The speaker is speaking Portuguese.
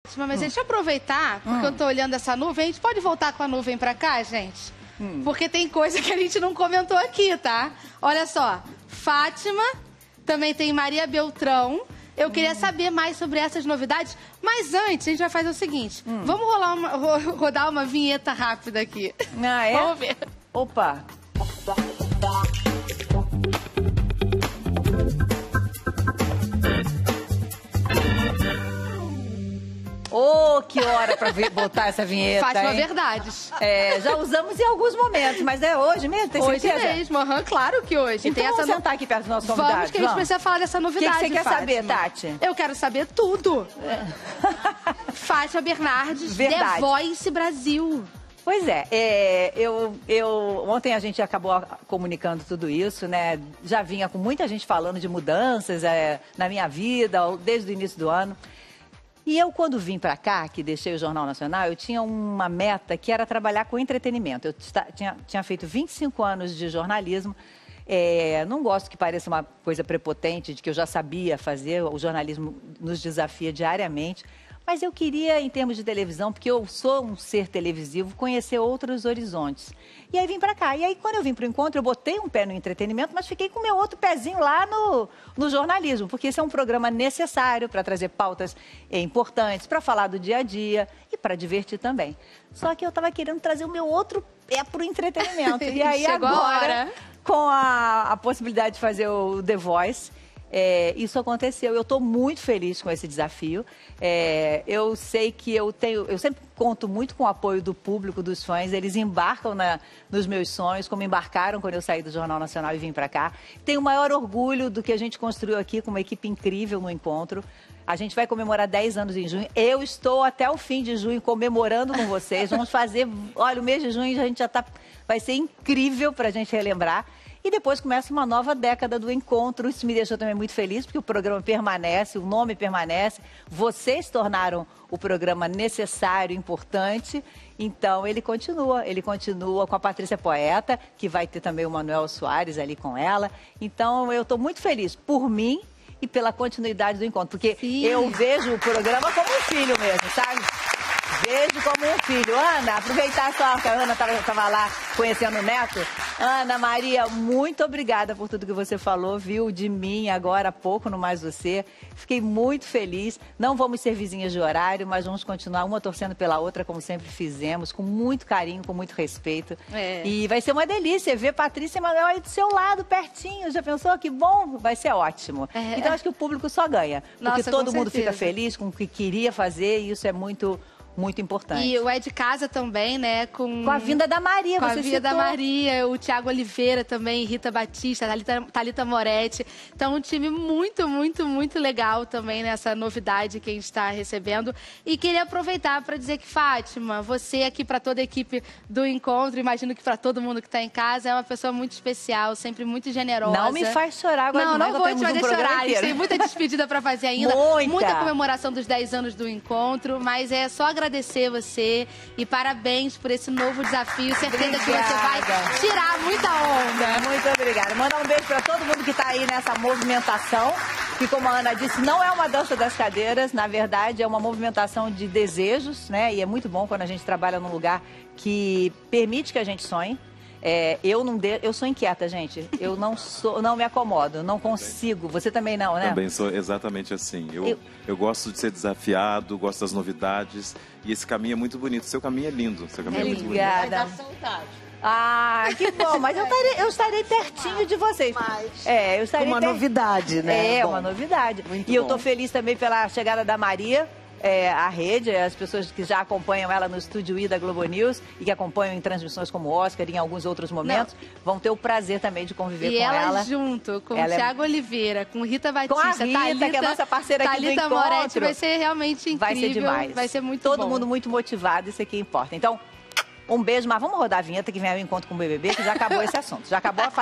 Mas deixa eu aproveitar, porque eu tô olhando essa nuvem. A gente pode voltar com a nuvem pra cá, gente? Porque tem coisa que a gente não comentou aqui, tá? Olha só, Fátima, também tem Maria Beltrão. Eu queria saber mais sobre essas novidades, mas antes a gente vai fazer o seguinte. Vamos rodar uma vinheta rápida aqui. Ah, é? Vamos ver. Opa! Oh, que hora pra botar essa vinheta, Fátima hein? Verdades. É, já usamos em alguns momentos, mas é hoje mesmo, tem certeza? Hoje mesmo, claro que hoje. Então tem vamos essa sentar aqui perto dos nossos convidados. Vamos, que a gente precisa falar dessa novidade, O que você quer Fátima. saber, Tati? Eu quero saber tudo. Fátima Bernardes, Verdade. The Voice Brasil. Pois é, ontem a gente acabou comunicando tudo isso, né? Já vinha com muita gente falando de mudanças na minha vida, desde o início do ano. E eu, quando vim para cá, que deixei o Jornal Nacional, eu tinha uma meta que era trabalhar com entretenimento. Eu tinha feito 25 anos de jornalismo. Não gosto que pareça uma coisa prepotente, de que eu já sabia fazer, o jornalismo nos desafia diariamente. Mas eu queria, em termos de televisão, porque eu sou um ser televisivo, conhecer outros horizontes. E aí vim para cá. E aí, quando eu vim para o encontro, eu botei um pé no entretenimento, mas fiquei com o meu outro pezinho lá no jornalismo, porque esse é um programa necessário para trazer pautas importantes, para falar do dia a dia e para divertir também. Só que eu estava querendo trazer o meu outro pé para o entretenimento. E aí, agora, com a possibilidade de fazer o The Voice, isso aconteceu. Eu estou muito feliz com esse desafio. Eu sei que eu sempre conto muito com o apoio do público, dos fãs. Eles embarcam nos meus sonhos, como embarcaram quando eu saí do Jornal Nacional e vim para cá. Tenho o maior orgulho do que a gente construiu aqui com uma equipe incrível no encontro. A gente vai comemorar 10 anos em junho. Eu estou até o fim de junho comemorando com vocês. Vamos fazer... Olha, o mês de junho a gente vai ser incrível para a gente relembrar. E depois começa uma nova década do encontro. Isso me deixou também muito feliz, porque o programa permanece, o nome permanece. Vocês tornaram o programa necessário, importante. Então, ele continua com a Patrícia Poeta, que vai ter também o Manuel Soares ali com ela. Então, eu estou muito feliz por mim e pela continuidade do encontro, porque eu vejo o programa como um filho mesmo, sabe? Vejo como um filho. Ana, aproveitar só que a Ana estava lá conhecendo o neto. Ana Maria, muito obrigada por tudo que você falou, viu, de mim agora há pouco no Mais Você. Fiquei muito feliz. Não vamos ser vizinhas de horário, mas vamos continuar uma torcendo pela outra, como sempre fizemos, com muito carinho, com muito respeito. E vai ser uma delícia ver Patrícia e Manuel aí do seu lado, pertinho. Já pensou? Que bom? Vai ser ótimo. Então, acho que o público só ganha. Porque todo mundo fica feliz com o que queria fazer e isso é muito importante. E o É de Casa também, né? Com a vinda da Maria, com você a vinda da Maria, o Thiago Oliveira também, Rita Batista, Thalita Moretti. Então, um time muito legal também nessa novidade que a gente está recebendo. E queria aproveitar para dizer que, Fátima, você aqui para toda a equipe do encontro, imagino que para todo mundo que está em casa, é uma pessoa muito especial, sempre muito generosa. Não me faz chorar agora. Não vou te fazer chorar. A gente tem muita despedida para fazer ainda. Muita comemoração dos 10 anos do encontro, mas é só agradecer você e parabéns por esse novo desafio. Certeza que você vai tirar muita onda. Muito obrigada. Mandar um beijo para todo mundo que está aí nessa movimentação, que, como a Ana disse, não é uma dança das cadeiras, na verdade é uma movimentação de desejos, né? E é muito bom quando a gente trabalha num lugar que permite que a gente sonhe. Eu sou inquieta, gente. Eu não me acomodo, não consigo. Você também não, né? Também sou exatamente assim. Eu gosto de ser desafiado, gosto das novidades. E esse caminho é muito bonito. Seu caminho é lindo. Seu caminho é muito bonito. Obrigada. Ah, que bom. Mas eu estarei pertinho de vocês. Eu estarei uma novidade, né? Uma novidade. Muito eu bom. tô feliz também pela chegada da Maria. A rede, as pessoas que já acompanham ela no Estúdio I da Globo News e que acompanham em transmissões como Oscar e em alguns outros momentos, vão ter o prazer também de conviver com ela. E ela junto com o Thiago Oliveira, com Rita Batista, com a Rita, que é a nossa parceira aqui do Thalita encontro. Moretti, vai ser realmente incrível. Vai ser demais. Vai ser muito bom. Todo mundo muito motivado, isso aqui importa. Então, um beijo, mas vamos rodar a vinheta que vem ao encontro com o BBB, que já acabou esse assunto. Já acabou a